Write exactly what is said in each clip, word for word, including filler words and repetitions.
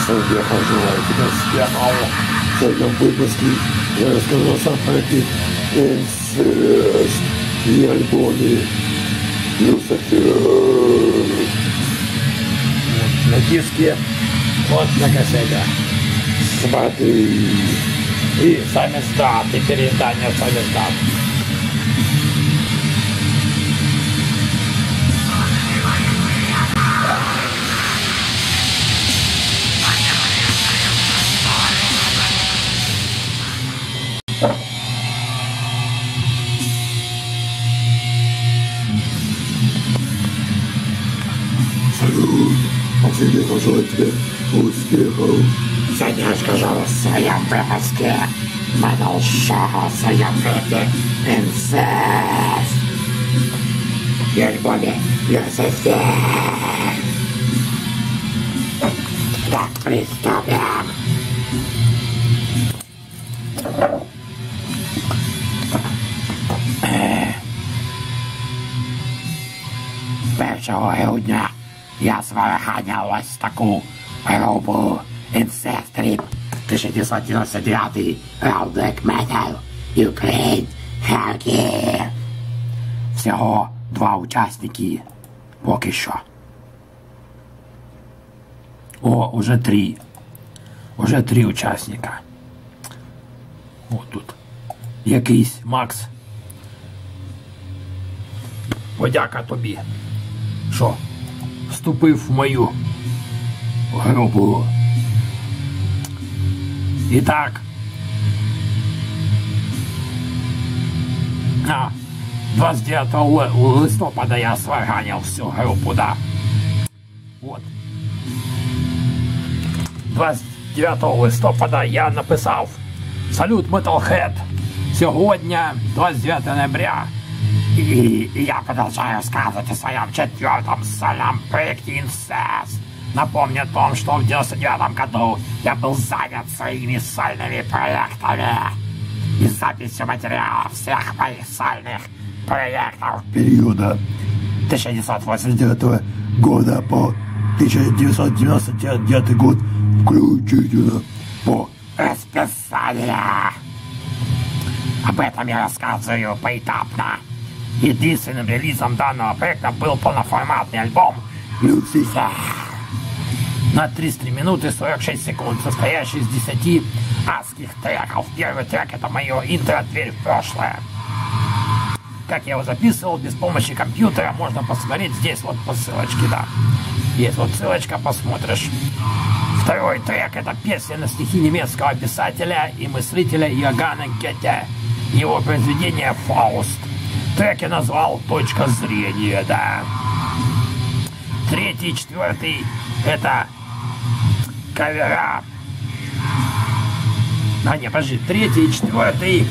Я пожелаю тебя успехов. В этом выпуске я рассказал сам про эти инцест и альбоме Люцифер. На диске, вот на кассете. Смотри. И сами статы, переиздание сами статы. Салют, Максим, я желаю тебе успехов. Сегодня скажу в своем выпуске Metal Show в своем виде Инцест и альбоме Люцифер. Так, приступим. Першого грудня я сварганяв ось таку групу Incest Trip тисяча дев'ятсот дев'яносто дев'ятий Raw Black Metal Ukraine Харків. Всього два учасники поки що. О, уже три. Уже три учасника. О, тут якийсь Макс. Подяка тобі, що вступив в мою групу. І так. А, двадцять дев'ятого листопада я сварганяв всю групу, да. Вот. двадцять дев'ятого листопада я написав: салют, Metalhead. Сьогодні, двадцять дев'ятого ноября, и я продолжаю рассказывать о своем четвертом сольном проекте Incest. Напомню о том, что в девяносто девятом году я был занят своими сольными проектами и записью материалов всех моих сольных проектов Периода тысяча девятьсот восемьдесят девятого года по тысяча девятьсот девяносто девятый год включительно по расписанию. Об этом я рассказываю поэтапно. Единственным релизом данного проекта был полноформатный альбом Люцифер на тридцать три минуты сорок шесть секунд, состоящий из десяти адских треков. Первый трек — это мое интро «Дверь в прошлое». Как я его записывал без помощи компьютера, можно посмотреть здесь вот по ссылочке, да. Есть вот ссылочка, посмотришь. Второй трек — это песня на стихи немецкого писателя и мыслителя Иоганна Гете. Его произведение «Фауст». Трек я назвал «Точка зрения», да. Третий и четвертый — это кавера. А, не, подожди. Третий и четвертый,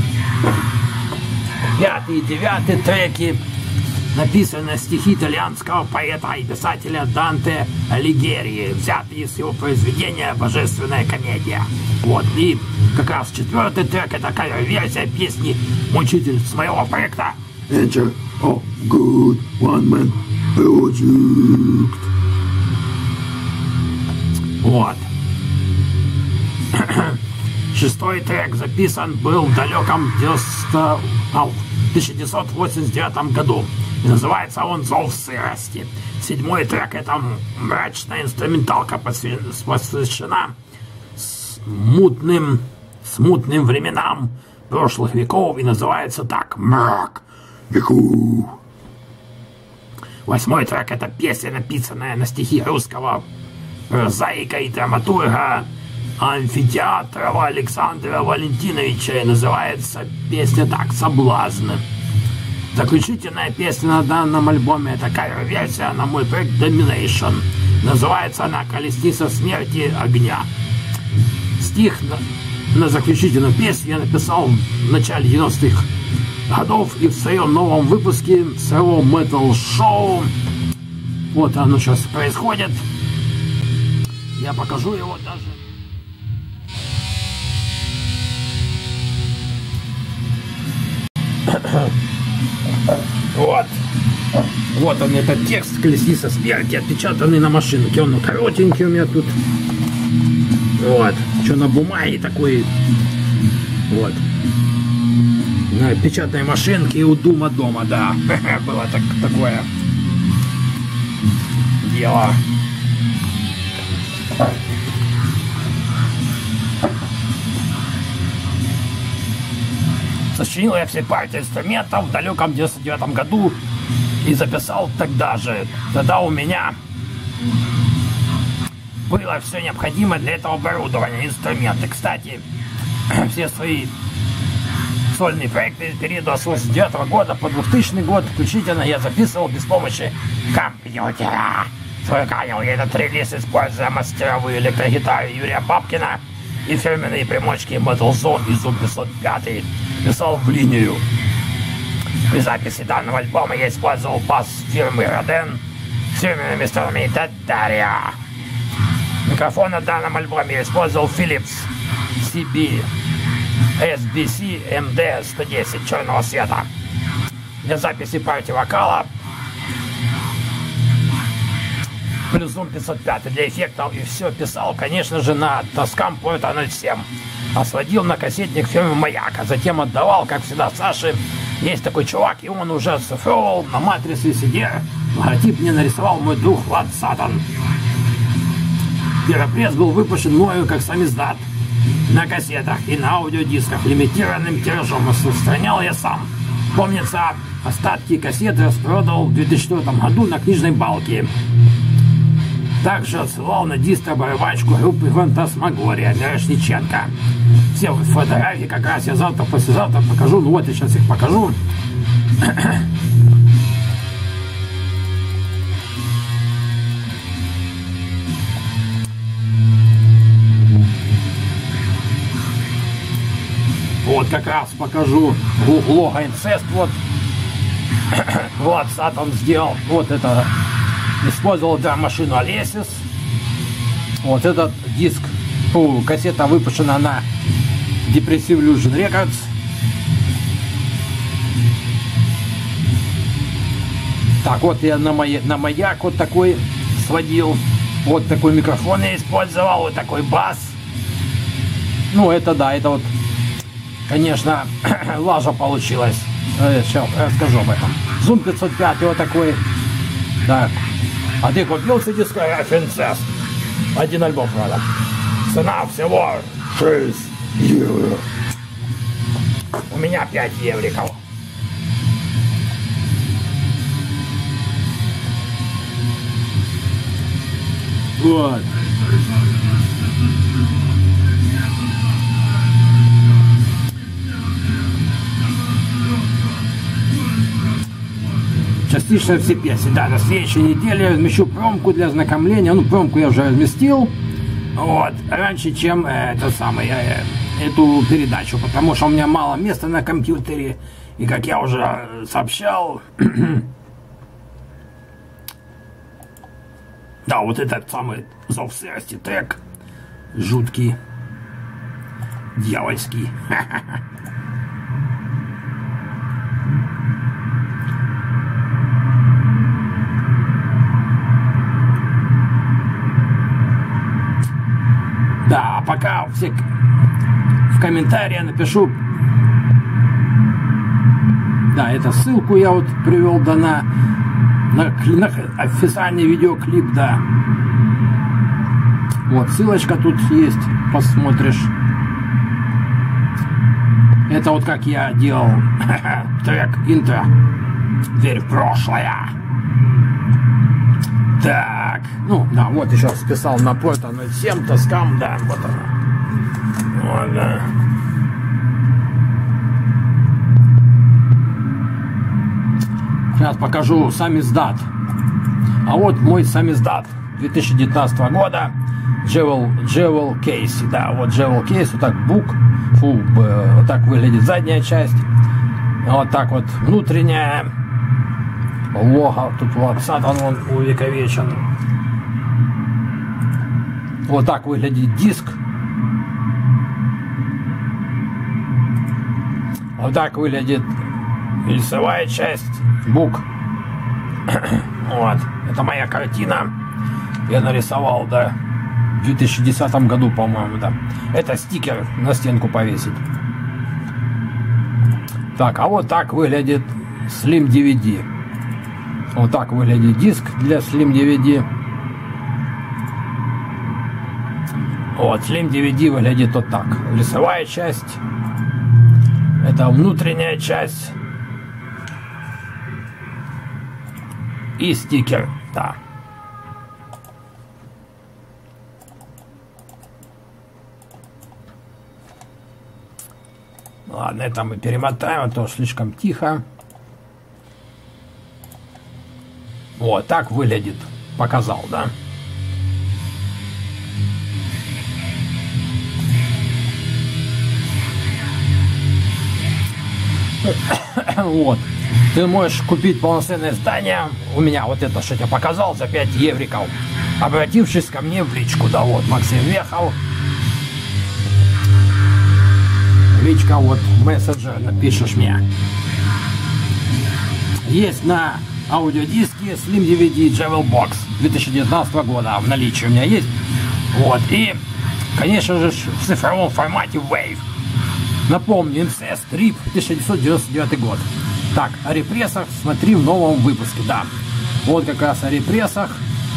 пятый и девятый треки написаны стихи итальянского поэта и писателя Данте Алигьери, взятые из его произведения «Божественная комедия». Вот, и как раз четвертый трек — это кавер-версия песни «Мучитель» с моего проекта Enter of Good One Man Project. Вот. Шестой трек записан был в далеком тысяча девятьсот восемьдесят девятом году. И называется он «Зов сырости». Седьмой трек — это мрачная инструменталка, посвящена смутным, смутным временам прошлых веков, и называется так «Мрак веков». Восьмой трек — это песня, написанная на стихи русского прозаика и драматурга Амфитеатрова Александра Валентиновича, и называется песня так «Соблазн». Заключительная песня на данном альбоме — это кавер-версия на мой проект Domination. Называется она «Колесница смерти огня». Стих на, на заключительную песню я написал в начале девяностых годов, и в своем новом выпуске своего Metal Show, вот оно сейчас происходит, я покажу его даже. Вот. Вот он, этот текст «Колесница смерти», отпечатанный на машинке. Он коротенький у меня тут. Вот. Что на бумаге такой. Вот. На печатной машинке у Дума дома, да. Было так, такое дело. Сочинил я все партии инструментов в далеком девяносто девятом году и записал тогда же. Тогда у меня было все необходимое для этого оборудования, инструменты. Кстати, все свои сольные проекты периода с восемьдесят девятого года по двухтысячный год включительно я записывал без помощи компьютера. Свыканил я этот релиз, используя мастеровые электрогитары Юрия Бабкина и фирменные примочки Metal Zone и Zoom пятьсот пять. Писал в линию. При записи данного альбома я использовал бас фирмы Роден с фирменными сторонами Татария. Микрофон на данном альбоме я использовал Philips си би эс би си эм ди сто десять черного цвета. Для записи партии вокала плюс Zoom пятьсот пять для эффектов, и все писал, конечно же, на Tascam Porta ноль семь. А сводил на кассетник фирмы Маяк, а затем отдавал, как всегда, Саше. Есть такой чувак, и он уже оцифровал на матрице си ди. Логотип мне нарисовал мой друг Влад Сатан. Первый пресс был выпущен мною как самиздат на кассетах и на аудиодисках лимитированным тиражом. Распространял я сам. Помнится, остатки кассеты распродал в две тысячи четвёртом году на книжной балке. Также отсылал на дистро-барабанщику группы Фантасмагория Мирошниченко. Все фотографии как раз я завтра, послезавтра покажу. Ну вот я сейчас их покажу. Вот как раз покажу лого инцест. Вот Влад Сатан сделал. Вот это. Использовал для машину Алесис. Вот этот диск, фу, кассета выпущена на Depressive Illusion Records. Так, вот я на, мая, на маяк вот такой сводил. Вот такой микрофон я использовал, вот такой бас. Ну, это да, это вот, конечно, лажа получилась. Сейчас расскажу об этом. Zoom пятьсот пять, вот такой. Так. А ты купил си дискографию Инцест? Один альбом, правда. Цена всего шесть евро. У меня пять евриков. Вот. Частично все песни. Да, на следующей неделе я размещу промку для ознакомления. Ну, промку я уже разместил. Вот. Раньше, чем э, это самое, э, эту передачу. Потому что у меня мало места на компьютере. И как я уже сообщал... да, вот этот самый зов сырости трек. Жуткий. Дьявольский. Да, а пока все в комментариях напишу. Да, это ссылку я вот привел, да, на, на, на официальный видеоклип, да. Вот, ссылочка тут есть, посмотришь. Это вот как я делал трек интро. Дверь в прошлое. Так, ну, да, вот еще списал на Porta ноль семь, Tascam, да, вот она. Вот, да. Сейчас покажу самиздат. А вот мой самиздат две тысячи девятнадцатого года. Jewel, Jewel Case, да, вот Jewel Case, вот так бук, фу, вот так выглядит задняя часть. Вот так вот внутренняя. Лого, тут вот Сатан он увековечен. Вот так выглядит диск. Вот так выглядит лицевая часть, бук. Вот, это моя картина. Я нарисовал, да. в две тысячи десятом году, по-моему, да. Это стикер на стенку повесить. Так, а вот так выглядит Slim ди ви ди. Вот так выглядит диск для Slim ди ви ди. Вот, Slim ди ви ди выглядит вот так. Лицевая часть. Это внутренняя часть. И стикер, да. Ладно, это мы перемотаем, а то слишком тихо. Вот, так выглядит. Показал, да? Вот. Ты можешь купить полноценное издание. У меня вот это, что я показал, за пять евриков. Обратившись ко мне в личку. Да вот, Максим Вехов. Личка, вот, мессенджер напишешь мне. Есть на аудиодиске Slim ди ви ди Jewel Box две тысячи девятнадцатого года. В наличии у меня есть. Вот. И, конечно же, в цифровом формате Wave. Напомню, Incest Strip тысяча девятьсот девяносто девятый год. Так, о репрессах смотри в новом выпуске, да. Вот как раз о репрессах.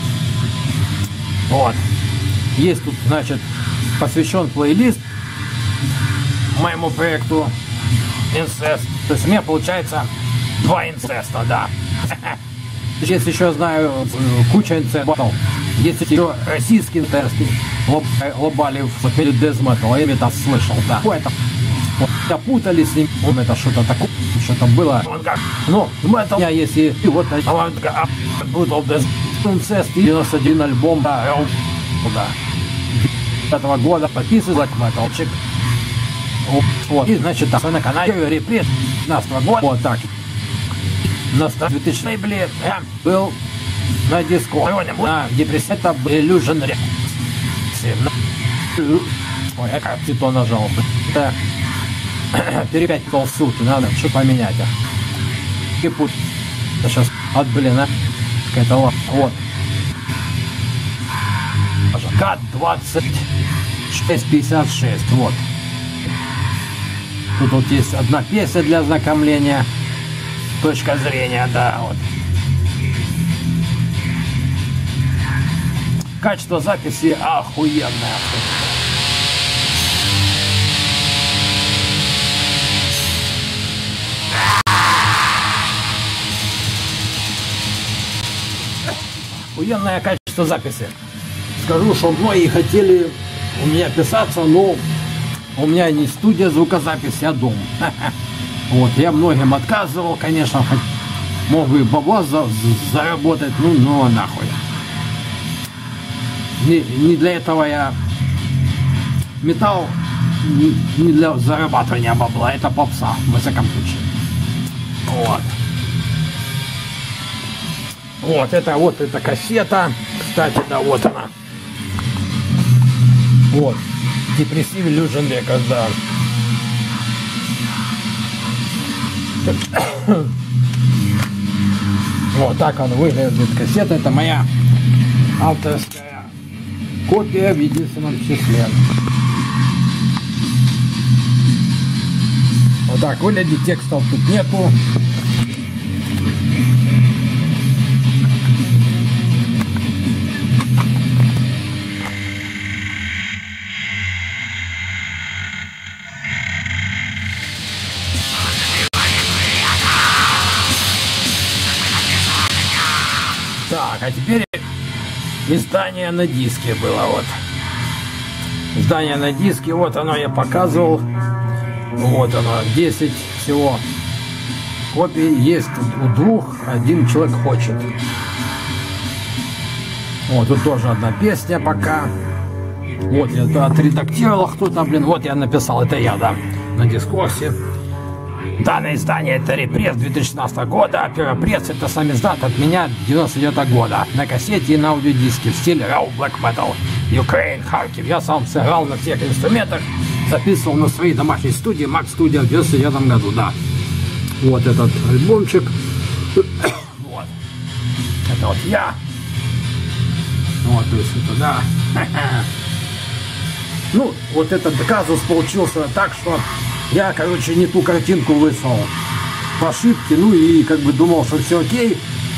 Вот. Есть тут, значит, посвящен плейлист моему проекту Incest. То есть у меня получается два инцеста, да. Есть еще, знаю, куча инцестов. Есть еще российские инцесты. Лобали в Дезметал. Я это слышал, да. Это запутались с ним. Это что-то такое, что-то было. Ну, это у меня есть и, и вот Incest, девяносто один альбом, да, да. Этого года подписывай Black Metalчик. Вот. И, значит, так, на канале Репресс девятнадцатого года. Вот так. На две тысячи лейбле я был на диско. На депрессии это Illusion Rex. Ой, я как то нажал. Это перепятил ссылки, надо что поменять. И путь. Сейчас от блин, а. Какая-то вот. К двадцать шесть пятьдесят шесть. Вот. Тут вот есть одна песня для ознакомления. Точка зрения, да, вот. Качество записи охуенное. Охуенное качество записи. Скажу, что многие хотели у меня писаться, но у меня не студия звукозаписи, а дом. Вот, я многим отказывал, конечно, мог бы бабла за, заработать, ну, ну, нахуй. Не, не для этого я металл, не, не для зарабатывания бабла, это попса, в высоком случае. Вот. Вот, это вот эта кассета, кстати, да, вот она. Вот, Depressive Illusion Records, да. Вот так он выглядит, кассета. Это моя авторская копия в единственном числе. Вот так выглядит, текстов тут нету. Так, а теперь издание на диске было, вот. Издание на диске, вот оно я показывал. Вот оно, десять всего копий есть у двух, один человек хочет. Вот, тут тоже одна песня пока. Вот, я отредактировал кто-то, блин, вот я написал, это я, да, на дискорсе. Данное издание это Репресс две тысячи шестнадцатого года, а Первопресс это сам издат от меня девяносто девятого года. На кассете и на аудиодиске в стиле Raw Black Metal, Ukraine, Харьков. Я сам сыграл на всех инструментах, записывал на своей домашней студии, Mac Studio в девяносто девятом году, да. Вот этот альбомчик. Вот. Это вот я. Вот, то есть это, да. Ну, вот этот казус получился так, что я, короче, не ту картинку выслал по ошибке, ну и как бы думал, что все окей.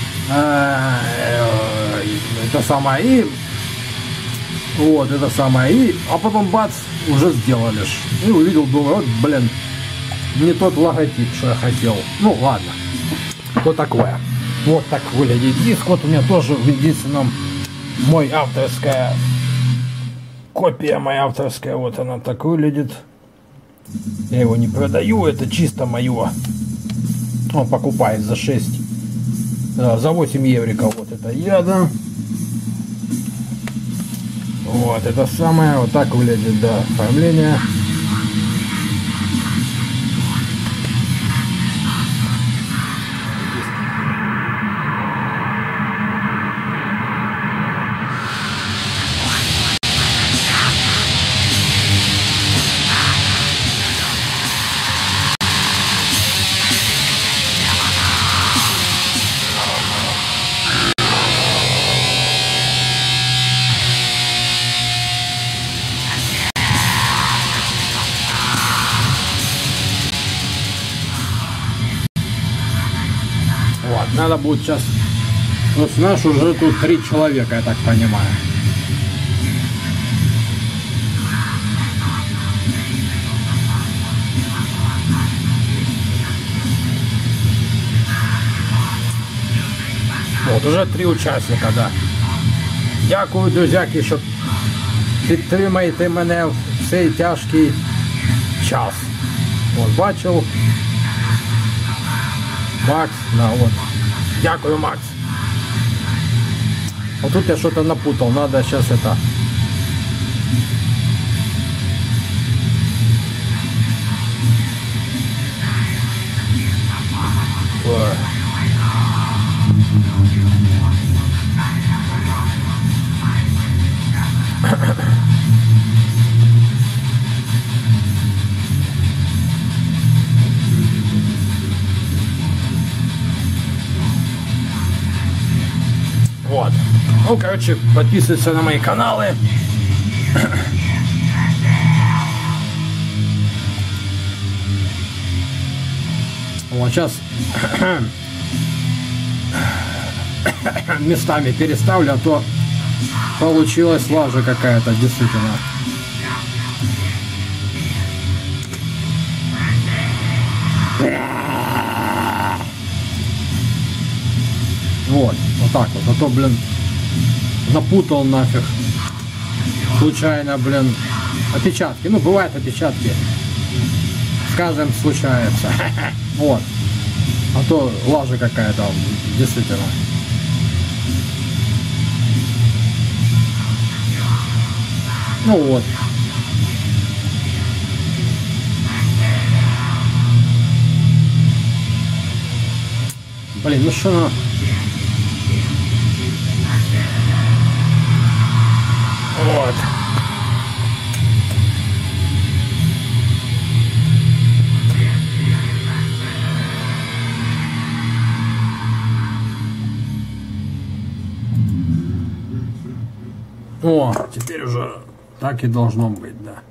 Это самое, и вот, это самое, и, а потом бац, уже сделали ж. И увидел, думаю, вот, блин, не тот логотип, что я хотел. Ну, ладно, что такое. Вот так выглядит диск. Вот у меня тоже в единственном мой авторская копия, моя авторская, вот она так выглядит. Я его не продаю, это чисто мое. Он покупает за шесть, за восемь евриков. Вот это я, да. Вот это самое, вот так выглядит, да, оформление. Надо будет сейчас, вот наш уже тут три человека, я так понимаю. Вот уже три учасника, да. Дякую, друзяки, що підтримаєте мене в цей тяжкий час. От бачив. Макс, да, вот. Дякую, Макс. Вот тут я что-то напутал. Надо сейчас это... Ой. Вот. Ну, короче, подписывайтесь на мои каналы. Вот сейчас местами переставлю, а то получилась лажа какая-то, действительно. Вот, вот так вот, а то, блин, запутал нафиг. Случайно, блин, опечатки. Ну, бывают опечатки. С каждым случается. Вот. А то лажа какая-то, действительно. Ну вот. Блин, ну что на... Вот. О, теперь уже так и должно быть, да.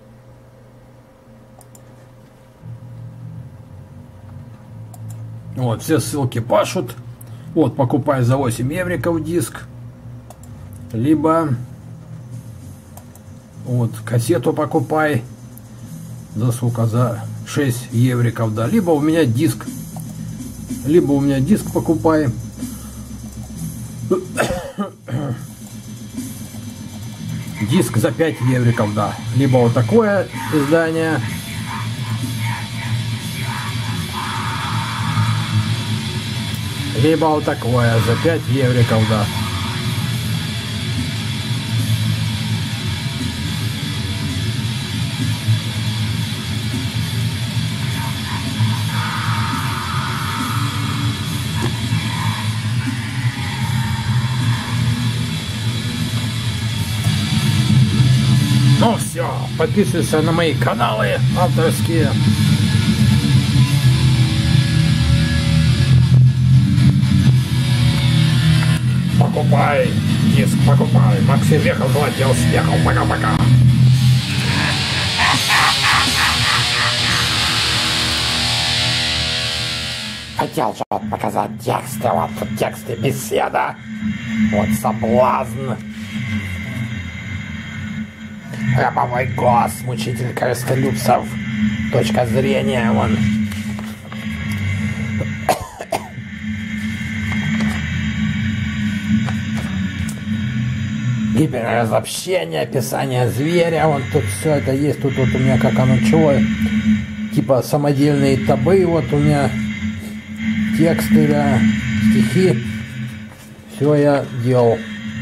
Вот, все ссылки пашут. Вот, покупай за восемь евриков диск. Либо... Вот, кассету покупай за сколько, за шесть евриков, да. Либо у меня диск, либо у меня диск покупай. Диск за пять евриков, да. Либо вот такое издание. Либо вот такое за пять евриков, да. Ну все, подписывайся на мои каналы авторские. Покупай диск покупай. Максим Вехов, желаю тебе успехов. Пока-пока. Хотел же вот показать тексты, вот тут тексты беседа, вот соблазн, рабовой гос, мучитель корыстолюбцев, точка зрения, вон. Гиперразобщение, описание зверя, вон тут все это есть, тут вот у меня как оно чего, типа самодельные табы, вот у меня тексты, да, стихи, все я делал.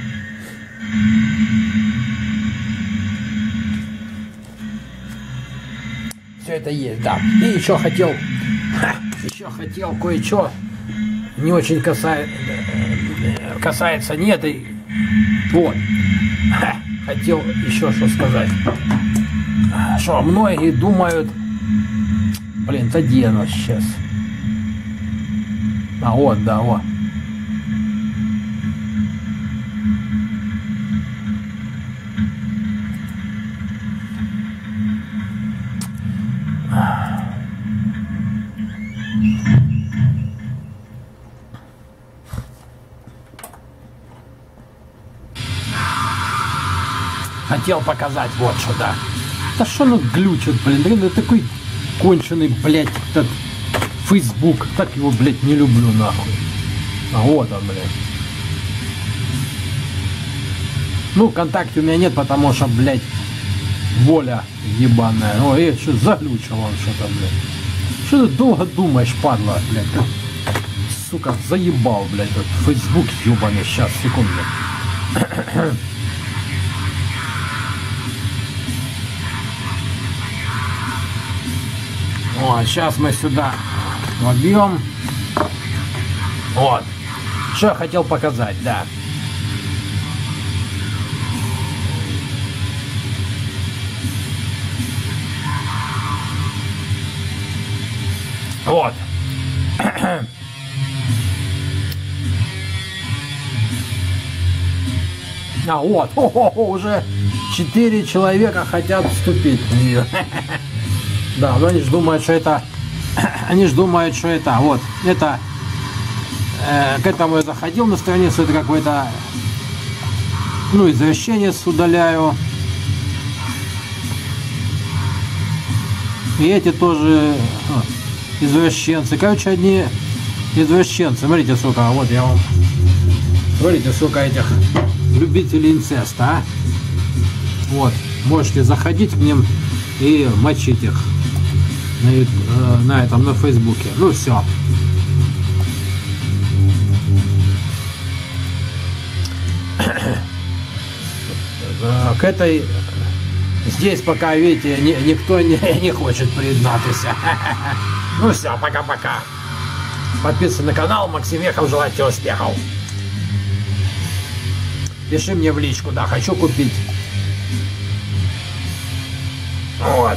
Все это есть, да. И еще хотел, ха, еще хотел кое-что, не очень касается, касается не этой, вот, ха, хотел еще что сказать, что многие думают, блин, это где оно сейчас? А вот, да, вот. Хотел показать вот что, да. Да что оно глючит, блин, блин, это такой конченый, блядь, этот Facebook, так его, блядь, не люблю, нахуй. А вот он, блядь. Ну, ВКонтакте у меня нет, потому что, блядь, воля ебаная. Ой, что заглючил он что-то, блядь. Что ты долго думаешь, падла, блядь. Сука, заебал, блядь, вот Facebook ебаный. Сейчас, секунду. Вот, сейчас мы сюда вобьем. Вот. Что я хотел показать, да. Вот. А вот, о-хо-хо, уже четыре человека хотят вступить в нее. Да, но они же думают, что это, они же думают, что это, вот, это, э, к этому я заходил на страницу, это какой-то, ну, извращенец удаляю. И эти тоже о, извращенцы. Короче, одни извращенцы. Смотрите, сука, вот я вам, смотрите, сука, этих любителей инцеста, а? Вот, можете заходить к ним и мочить их на, на этом, на Фейсбуке. Ну все. К этой здесь пока, видите, ни, никто не, не хочет признаться. Ну все, пока-пока. Подписывайтесь на канал. Максим Вехов, желаю тебе успехов. Пиши мне в личку, да, хочу купить. Вот.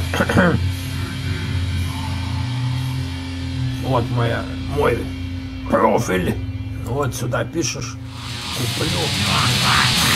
Вот моя, мой профиль. Вот сюда пишешь. Куплю.